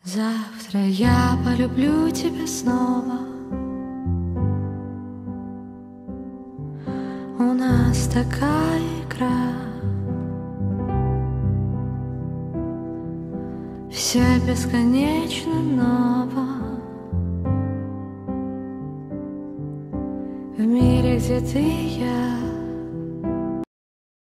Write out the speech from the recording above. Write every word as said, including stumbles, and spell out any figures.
Завтра я полюблю тебя снова. У нас такая игра, все бесконечно ново. В мире, где ты и я.